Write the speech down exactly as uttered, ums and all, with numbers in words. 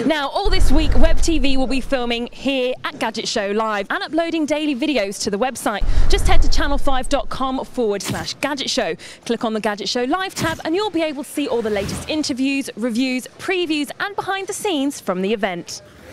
Now, all this week, Web T V will be filming here at Gadget Show Live and uploading daily videos to the website. Just head to channel five dot com forward slash Gadget Show. Click on the Gadget Show Live tab and you'll be able to see all the latest interviews, reviews, previews and behind the scenes from the event.